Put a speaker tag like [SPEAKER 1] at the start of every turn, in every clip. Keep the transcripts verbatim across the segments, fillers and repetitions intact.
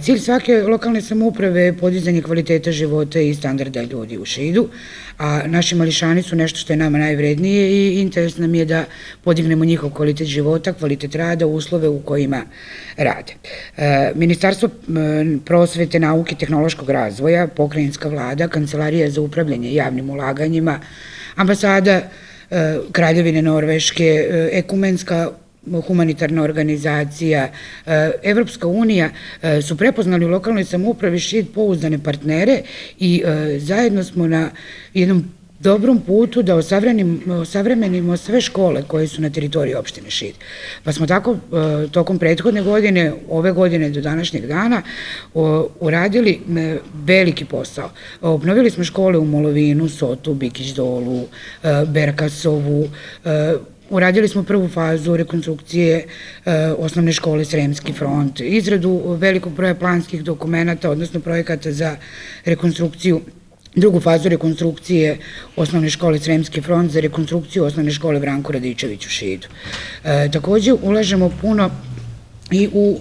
[SPEAKER 1] Cilj svake lokalne samouprave je podizanje kvaliteta života i standarda ljudi u Šidu, a naši mališani su nešto što je nama najvrednije i interes nam je da podignemo njihov kvalitet života, kvalitet rada, uslove u kojima rade. Ministarstvo prosvete, nauke i tehnološkog razvoja, pokrajinska vlada, Kancelarija za upravljanje javnim ulaganjima, ambasada Kraljevine Norveške, ekumenska humanitarna organizacija, Evropska unija su prepoznali u lokalnoj samoupravi Šid pouzdane partnere i zajedno smo na jednom dobrom putu da osavremenimo sve škole koje su na teritoriji opštine Šid. Pa smo tako tokom prethodne godine, ove godine do današnjeg dana, uradili veliki posao. Obnovili smo škole u Molovinu, Sotu, Bikić Dolu, Berkasovu, uradili smo prvu fazu rekonstrukcije osnovne škole Sremski front, izradu velikog broja planskih dokumenta, odnosno projekata za rekonstrukciju, drugu fazu rekonstrukcije osnovne škole Sremski front, za rekonstrukciju osnovne škole Branko Radičević u Šidu. Takođe, ulažemo puno i u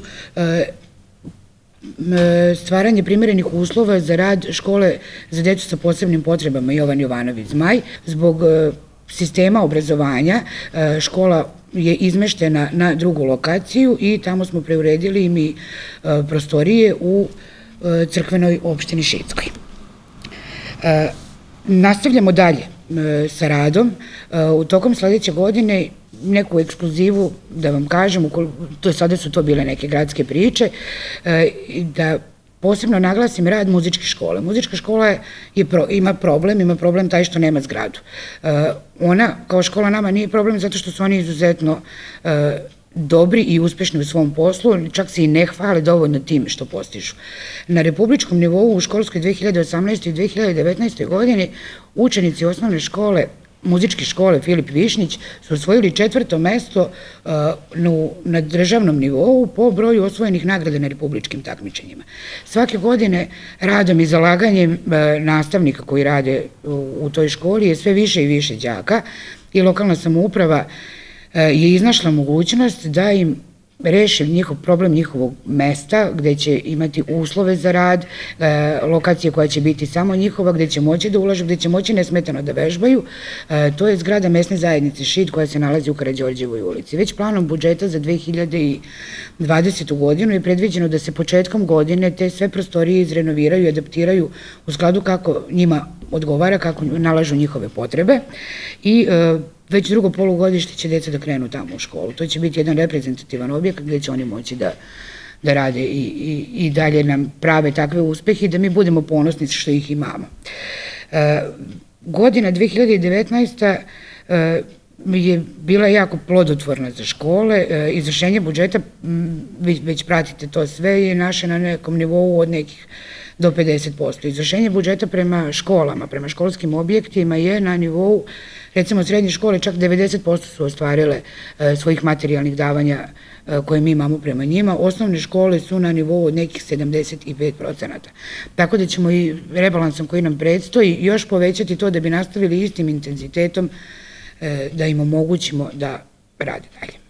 [SPEAKER 1] stvaranje primerenih uslova za rad škole za decu sa posebnim potrebama Jovan Jovanović Zmaj. Zbog sistema obrazovanja škola je izmeštena na drugu lokaciju i tamo smo preuredili mi prostorije u crkvenoj opštini Šidskoj. Nastavljamo dalje sa radom. U tokom sledeće godine neku ekskluzivu, da vam kažem, sada su to bile neke gradske priče, da posebno naglasim rad muzičke škole. Muzička škola ima problem, ima problem taj što nema zgradu. Ona kao škola nama nije problem zato što su oni izuzetno dobri i uspešni u svom poslu, čak se i ne hvale dovoljno tim što postižu. Na republičkom nivou u školskoj dve hiljade osamnaestoj i dve hiljade devetnaestoj godini učenici osnovne škole muzičke škole Filip Višnjić su osvojili četvrto mesto na državnom nivou po broju osvojenih nagrada na republičkim takmičenjima. Svake godine radom i zalaganjem nastavnika koji rade u toj školi je sve više i više đaka i lokalna samouprava je iznašla mogućnost da im reši njihov problem njihovog mesta, gde će imati uslove za rad, lokacije koja će biti samo njihova, gde će moći da ulažu, gde će moći nesmetano da vežbaju. To je zgrada mesne zajednice Šid koja se nalazi u Karađorđevoj ulici. Već planom budžeta za dve hiljade dvadesetu godinu je predviđeno da se početkom godine te sve prostorije izrenoviraju i adaptiraju u skladu kako njima odgovara, kako nalažu njihove potrebe i već drugo polugodište će deca da krenu tamo u školu. To će biti jedan reprezentativan objekat gde će oni moći da rade i dalje nam prave takve uspehe i da mi budemo ponosni što ih imamo. Godina dve hiljade devetnaesta je bila jako plodotvorna za škole. Izvršenje budžeta, već pratite to sve, je naše na nekom nivou od nekih do pedeset posto. Izvršenje budžeta prema školama, prema školskim objektima je na nivou, recimo srednje škole, čak devedeset posto su ostvarile svojih materijalnih davanja koje mi imamo prema njima. Osnovne škole su na nivou od nekih sedamdeset pet procenata. Tako da ćemo i rebalansom koji nam predstoji još povećati to da bi nastavili istim intenzitetom da im omogućimo da rade dalje.